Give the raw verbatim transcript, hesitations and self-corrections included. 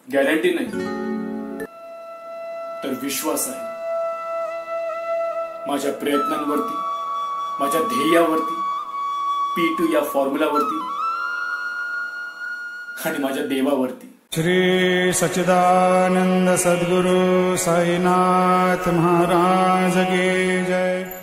Guarantee नाही तर विश्वास आहे माझ्या प्रयत्नांवरती, माझ्या ध्येयावरती, पी टू या फॉर्म्युलावरती आणि माझ्या देवावरती। श्री सच्चिदानंद सद्गुरु साईनाथ महाराज की जय।